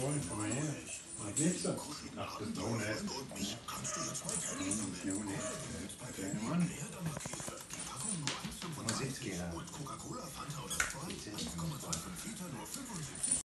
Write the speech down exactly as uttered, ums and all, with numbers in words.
Jawohl, komm mal her. Was willst du? Ach, das ist noch nicht. Ja, nicht. Kleiner Mann. Was jetzt geht?